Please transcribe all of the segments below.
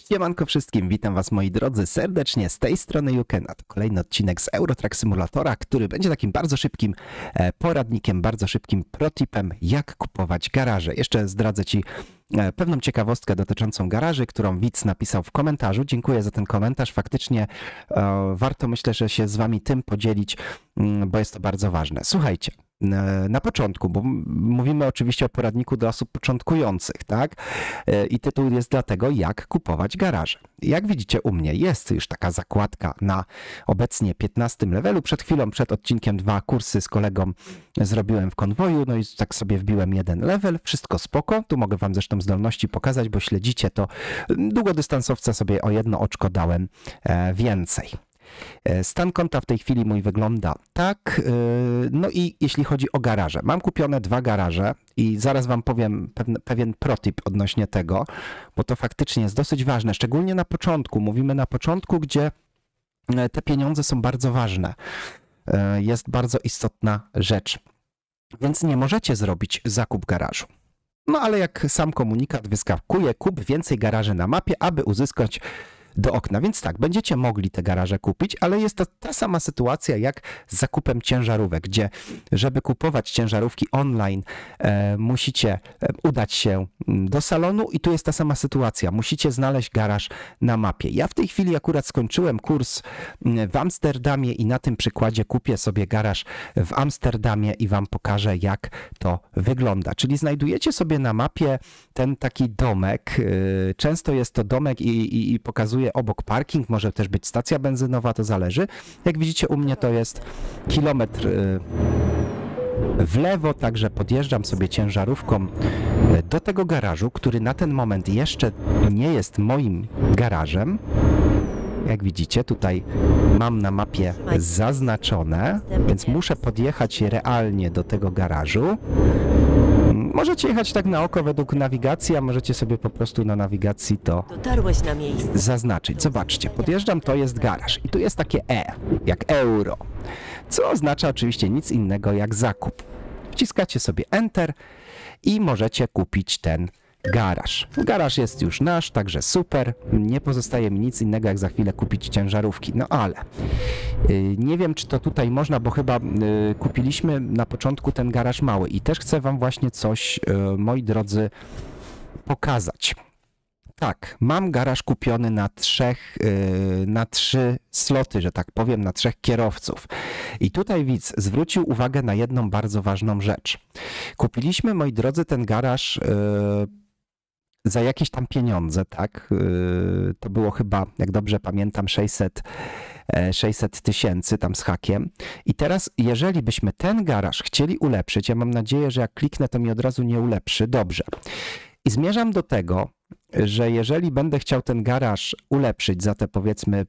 Siemanko wszystkim, witam was moi drodzy serdecznie z tej strony Jukena. To kolejny odcinek z Eurotrack Simulatora, który będzie takim bardzo szybkim poradnikiem, bardzo szybkim protipem, jak kupować garaże. Jeszcze zdradzę ci pewną ciekawostkę dotyczącą garaży, którą widz napisał w komentarzu. Dziękuję za ten komentarz. Faktycznie warto, myślę, że się z wami tym podzielić, bo jest to bardzo ważne. Słuchajcie. Na początku, bo mówimy oczywiście o poradniku dla osób początkujących, tak? I tytuł jest dlatego, jak kupować garaże. Jak widzicie u mnie jest już taka zakładka na obecnie 15 levelu. Przed chwilą, przed odcinkiem 2 kursy z kolegą zrobiłem w konwoju, no i tak sobie wbiłem jeden level, wszystko spoko. Tu mogę wam zresztą zdolności pokazać, bo śledzicie to. Długodystansowca sobie o jedno oczko dałem więcej. Stan konta w tej chwili mój wygląda tak. No i jeśli chodzi o garaże, mam kupione 2 garaże i zaraz wam powiem pewien protip odnośnie tego, bo to faktycznie jest dosyć ważne, szczególnie na początku. Mówimy na początku, gdzie te pieniądze są bardzo ważne. Jest bardzo istotna rzecz, więc nie możecie zrobić zakup garażu. No ale jak sam komunikat wyskakuje, kup więcej garaży na mapie, aby uzyskać do okna. Więc tak, będziecie mogli te garaże kupić, ale jest to ta sama sytuacja jak z zakupem ciężarówek, gdzie żeby kupować ciężarówki online musicie udać się do salonu i tu jest ta sama sytuacja. Musicie znaleźć garaż na mapie. Ja w tej chwili akurat skończyłem kurs w Amsterdamie i na tym przykładzie kupię sobie garaż w Amsterdamie i wam pokażę, jak to wygląda. Czyli znajdujecie sobie na mapie ten taki domek. Często jest to domek i pokazuje obok parking, może też być stacja benzynowa, to zależy. Jak widzicie u mnie to jest kilometr w lewo, także podjeżdżam sobie ciężarówką do tego garażu, który na ten moment jeszcze nie jest moim garażem. Jak widzicie, tutaj mam na mapie zaznaczone, więc muszę podjechać realnie do tego garażu. Możecie jechać tak na oko według nawigacji, a możecie sobie po prostu na nawigacji to zaznaczyć. Zobaczcie, podjeżdżam, to jest garaż i tu jest takie jak euro, co oznacza oczywiście nic innego jak zakup. Wciskacie sobie Enter i możecie kupić ten garaż. Garaż jest już nasz, także super. Nie pozostaje mi nic innego, jak za chwilę kupić ciężarówki. No ale nie wiem, czy to tutaj można, bo chyba kupiliśmy na początku ten garaż mały i też chcę wam właśnie coś, moi drodzy, pokazać. Tak, mam garaż kupiony na 3 sloty, że tak powiem, na 3 kierowców. I tutaj widz zwrócił uwagę na jedną bardzo ważną rzecz. Kupiliśmy, moi drodzy, ten garaż za jakieś tam pieniądze, tak? To było chyba, jak dobrze pamiętam, 600 tysięcy tam z hakiem. I teraz, jeżeli byśmy ten garaż chcieli ulepszyć, ja mam nadzieję, że jak kliknę, to mi od razu nie ulepszy. Dobrze. I zmierzam do tego, że jeżeli będę chciał ten garaż ulepszyć za te powiedzmy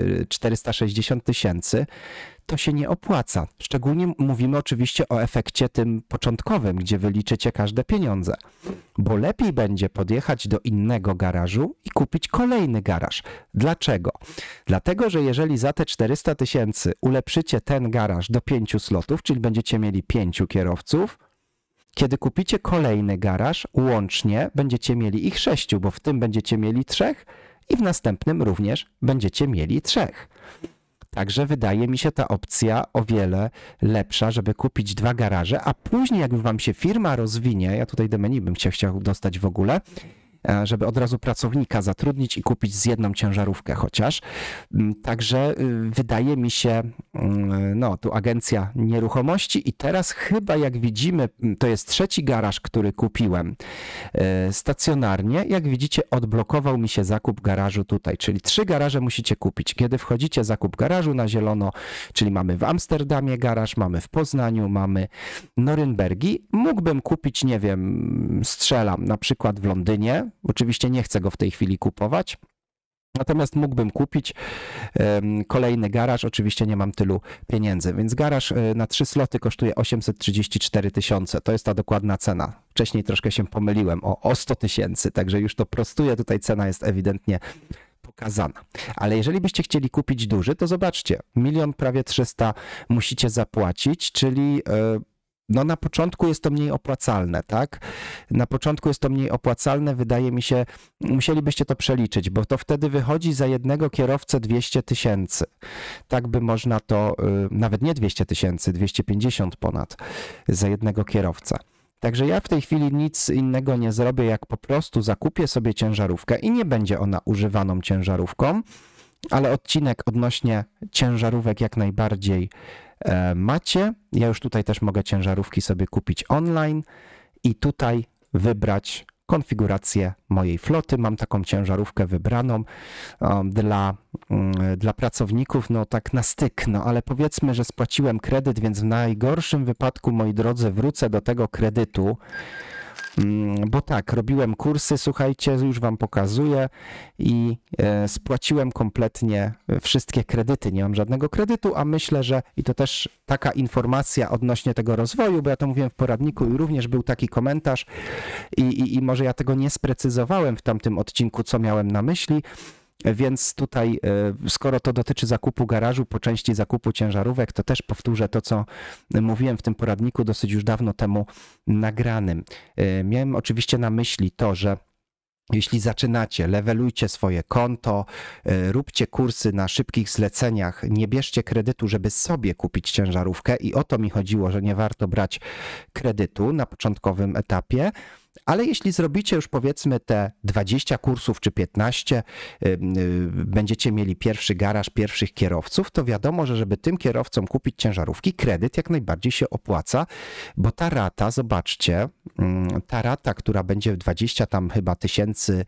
460 tysięcy, to się nie opłaca. Szczególnie mówimy oczywiście o efekcie tym początkowym, gdzie wyliczycie każde pieniądze. Bo lepiej będzie podjechać do innego garażu i kupić kolejny garaż. Dlaczego? Dlatego, że jeżeli za te 400 tysięcy ulepszycie ten garaż do 5 slotów, czyli będziecie mieli 5 kierowców, kiedy kupicie kolejny garaż, łącznie będziecie mieli ich 6, bo w tym będziecie mieli 3 i w następnym również będziecie mieli 3. Także wydaje mi się ta opcja o wiele lepsza, żeby kupić 2 garaże, a później jak wam się firma rozwinie, ja tutaj do menu bym chciał dostać w ogóle, żeby od razu pracownika zatrudnić i kupić z jedną ciężarówkę chociaż. Także wydaje mi się, no tu agencja nieruchomości i teraz chyba jak widzimy, to jest 3. garaż, który kupiłem stacjonarnie. Jak widzicie, odblokował mi się zakup garażu tutaj, czyli 3 garaże musicie kupić. Kiedy wchodzicie zakup garażu na zielono, czyli mamy w Amsterdamie garaż, mamy w Poznaniu, mamy Norymbergi. Mógłbym kupić, nie wiem, strzelam, na przykład w Londynie. Oczywiście nie chcę go w tej chwili kupować. Natomiast mógłbym kupić kolejny garaż, oczywiście nie mam tylu pieniędzy, więc garaż na 3 sloty kosztuje 834 tysiące, to jest ta dokładna cena. Wcześniej troszkę się pomyliłem o 100 tysięcy, także już to prostuję, tutaj cena jest ewidentnie pokazana. Ale jeżeli byście chcieli kupić duży, to zobaczcie, 1 300 000 musicie zapłacić, czyli No na początku jest to mniej opłacalne, tak? Na początku jest to mniej opłacalne, wydaje mi się, musielibyście to przeliczyć, bo to wtedy wychodzi za jednego kierowcę 200 tysięcy. Tak by można to, nawet nie 200 tysięcy, 250 ponad za jednego kierowcę. Także ja w tej chwili nic innego nie zrobię, jak po prostu zakupię sobie ciężarówkę i nie będzie ona używaną ciężarówką, ale odcinek odnośnie ciężarówek jak najbardziej macie. Ja już tutaj też mogę ciężarówki sobie kupić online i tutaj wybrać konfigurację mojej floty. Mam taką ciężarówkę wybraną dla pracowników, no tak na styk, no ale powiedzmy, że spłaciłem kredyt, więc w najgorszym wypadku, moi drodzy, wrócę do tego kredytu, bo tak, robiłem kursy, słuchajcie, już wam pokazuję i spłaciłem kompletnie wszystkie kredyty, nie mam żadnego kredytu, a myślę, że i to też taka informacja odnośnie tego rozwoju, bo ja to mówiłem w poradniku i również był taki komentarz i może ja tego nie sprecyzowałem w tamtym odcinku, co miałem na myśli. Więc tutaj, skoro to dotyczy zakupu garażu, po części zakupu ciężarówek, to też powtórzę to, co mówiłem w tym poradniku dosyć już dawno temu nagranym. Miałem oczywiście na myśli to, że jeśli zaczynacie, levelujcie swoje konto, róbcie kursy na szybkich zleceniach, nie bierzcie kredytu, żeby sobie kupić ciężarówkę i o to mi chodziło, że nie warto brać kredytu na początkowym etapie. Ale jeśli zrobicie już powiedzmy te 20 kursów czy 15, będziecie mieli pierwszy garaż, pierwszych kierowców, to wiadomo, że żeby tym kierowcom kupić ciężarówki, kredyt jak najbardziej się opłaca, bo ta rata, zobaczcie, ta rata, która będzie w 20 tam chyba tysięcy,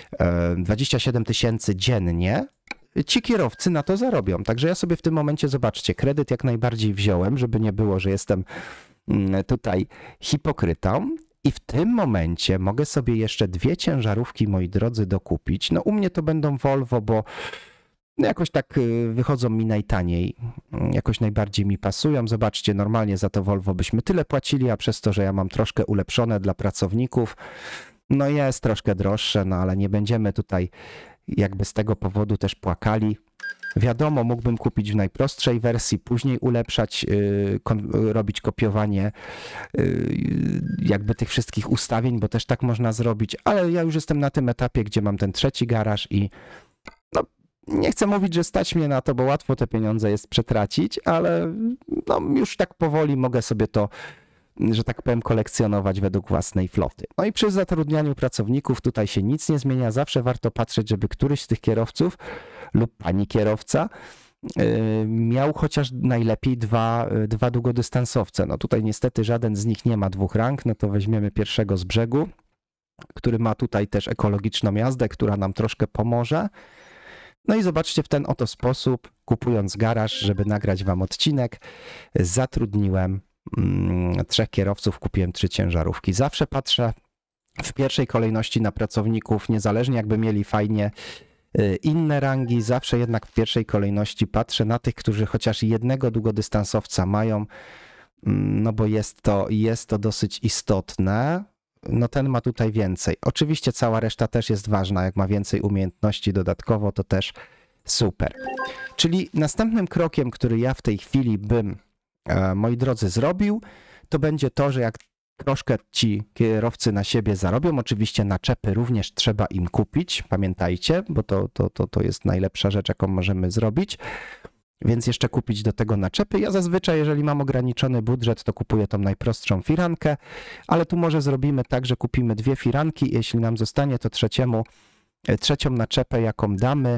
27 tysięcy dziennie, ci kierowcy na to zarobią. Także ja sobie w tym momencie, zobaczcie, kredyt jak najbardziej wziąłem, żeby nie było, że jestem tutaj hipokrytą. I w tym momencie mogę sobie jeszcze 2 ciężarówki, moi drodzy, dokupić. No u mnie to będą Volvo, bo jakoś tak wychodzą mi najtaniej, jakoś najbardziej mi pasują. Zobaczcie, normalnie za to Volvo byśmy tyle płacili, a przez to, że ja mam troszkę ulepszone dla pracowników, no jest troszkę droższe, no ale nie będziemy tutaj jakby z tego powodu też płakali. Wiadomo, mógłbym kupić w najprostszej wersji, później ulepszać, robić kopiowanie jakby tych wszystkich ustawień, bo też tak można zrobić, ale ja już jestem na tym etapie, gdzie mam ten trzeci garaż i no, nie chcę mówić, że stać mnie na to, bo łatwo te pieniądze jest przetracić, ale no, już tak powoli mogę sobie to, że tak powiem, kolekcjonować według własnej floty. No i przy zatrudnianiu pracowników tutaj się nic nie zmienia, zawsze warto patrzeć, żeby któryś z tych kierowców lub pani kierowca miał chociaż najlepiej dwa długodystansowce. No tutaj niestety żaden z nich nie ma 2 rang, no to weźmiemy pierwszego z brzegu, który ma tutaj też ekologiczną jazdę, która nam troszkę pomoże. No i zobaczcie, w ten oto sposób, kupując garaż, żeby nagrać wam odcinek, zatrudniłem 3 kierowców, kupiłem 3 ciężarówki. Zawsze patrzę w pierwszej kolejności na pracowników, niezależnie jakby mieli fajnie inne rangi, zawsze jednak w pierwszej kolejności patrzę na tych, którzy chociaż jednego długodystansowca mają, no bo jest to dosyć istotne. No ten ma tutaj więcej. Oczywiście cała reszta też jest ważna, jak ma więcej umiejętności dodatkowo, to też super. Czyli następnym krokiem, który ja w tej chwili bym, moi drodzy, zrobił, to będzie to, że jak troszkę ci kierowcy na siebie zarobią, oczywiście naczepy również trzeba im kupić, pamiętajcie, bo to jest najlepsza rzecz, jaką możemy zrobić, więc jeszcze kupić do tego naczepy. Ja zazwyczaj, jeżeli mam ograniczony budżet, to kupuję tą najprostszą firankę, ale tu może zrobimy tak, że kupimy 2 firanki, jeśli nam zostanie to trzecią naczepę, jaką damy,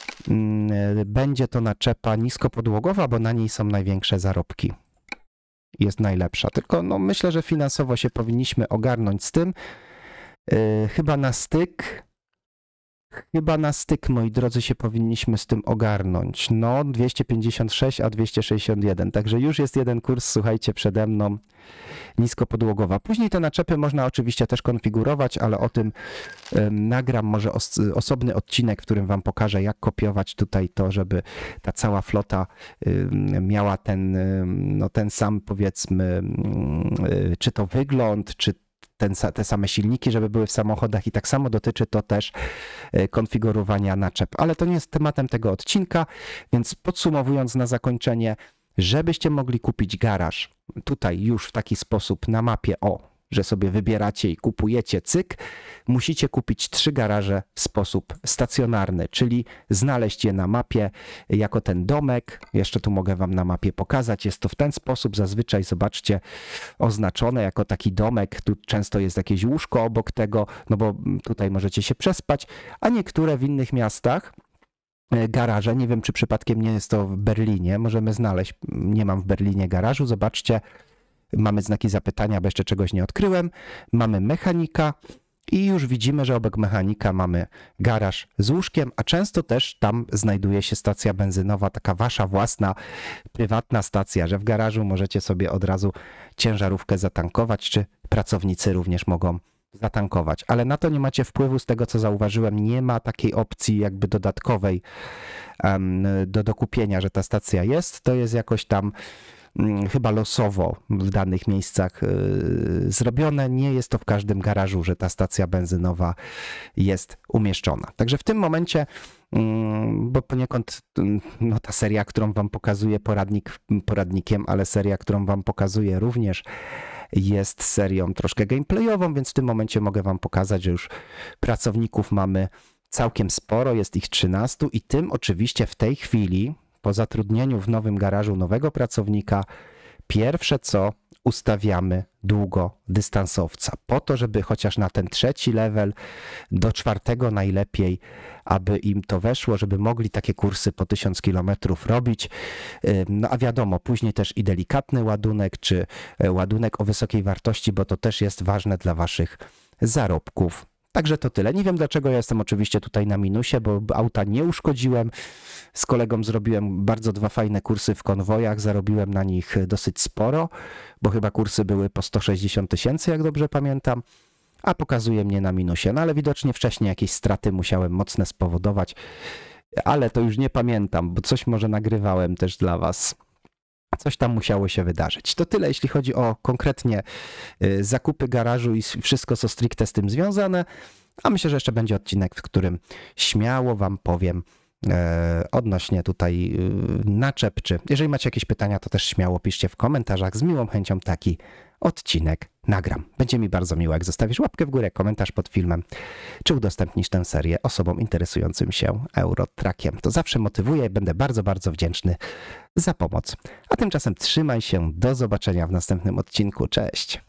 będzie to naczepa niskopodłogowa, bo na niej są największe zarobki. Jest najlepsza. Tylko no, myślę, że finansowo się powinniśmy ogarnąć z tym. Chyba na styk, moi drodzy, się powinniśmy z tym ogarnąć. No, 256, a 261. Także już jest jeden kurs, słuchajcie, przede mną, niskopodłogowa. Później te naczepy można oczywiście też konfigurować, ale o tym nagram może osobny odcinek, w którym wam pokażę, jak kopiować tutaj to, żeby ta cała flota miała ten sam, powiedzmy, czy to wygląd, czy te same silniki, żeby były w samochodach i tak samo dotyczy to też konfigurowania naczep. Ale to nie jest tematem tego odcinka, więc podsumowując na zakończenie, żebyście mogli kupić garaż tutaj już w taki sposób na mapie, że sobie wybieracie i kupujecie, cyk, musicie kupić 3 garaże w sposób stacjonarny, czyli znaleźć je na mapie jako ten domek. Jeszcze tu mogę wam na mapie pokazać. Jest to w ten sposób zazwyczaj, zobaczcie, oznaczone jako taki domek. Tu często jest jakieś łóżko obok tego, no bo tutaj możecie się przespać, a niektóre w innych miastach garaże, nie wiem czy przypadkiem nie jest to w Berlinie, możemy znaleźć, nie mam w Berlinie garażu, zobaczcie, mamy znaki zapytania, bo jeszcze czegoś nie odkryłem, mamy mechanika i już widzimy, że obok mechanika mamy garaż z łóżkiem, a często też tam znajduje się stacja benzynowa, taka wasza własna, prywatna stacja, że w garażu możecie sobie od razu ciężarówkę zatankować, czy pracownicy również mogą zatankować, ale na to nie macie wpływu z tego, co zauważyłem, nie ma takiej opcji jakby dodatkowej do dokupienia, że ta stacja jest, to jest jakoś tam chyba losowo w danych miejscach zrobione, nie jest to w każdym garażu, że ta stacja benzynowa jest umieszczona. Także w tym momencie, bo poniekąd no, ta seria, którą wam pokazuję, poradnikiem, ale seria, którą wam pokazuję również jest serią troszkę gameplayową, więc w tym momencie mogę wam pokazać, że już pracowników mamy całkiem sporo, jest ich 13 i tym oczywiście w tej chwili po zatrudnieniu w nowym garażu nowego pracownika pierwsze co ustawiamy długodystansowca po to, żeby chociaż na ten 3. level do 4. najlepiej, aby im to weszło, żeby mogli takie kursy po 1000 km robić. No a wiadomo, później też i delikatny ładunek, czy ładunek o wysokiej wartości, bo to też jest ważne dla waszych zarobków. Także to tyle. Nie wiem dlaczego ja jestem oczywiście tutaj na minusie, bo auta nie uszkodziłem. Z kolegą zrobiłem bardzo 2 fajne kursy w konwojach, zarobiłem na nich dosyć sporo, bo chyba kursy były po 160 000, jak dobrze pamiętam, a pokazuje mnie na minusie. No ale widocznie wcześniej jakieś straty musiałem mocne spowodować, ale to już nie pamiętam, bo coś może nagrywałem też dla was. Coś tam musiało się wydarzyć. To tyle, jeśli chodzi o konkretnie zakupy garażu i wszystko, co stricte z tym związane. A myślę, że jeszcze będzie odcinek, w którym śmiało wam powiem odnośnie tutaj naczep, czy jeżeli macie jakieś pytania, to też śmiało piszcie w komentarzach. Z miłą chęcią taki odcinek nagram. Będzie mi bardzo miło, jak zostawisz łapkę w górę, komentarz pod filmem, czy udostępnisz tę serię osobom interesującym się Eurotrackiem. To zawsze motywuje i będę bardzo, bardzo wdzięczny za pomoc. A tymczasem trzymaj się, do zobaczenia w następnym odcinku. Cześć!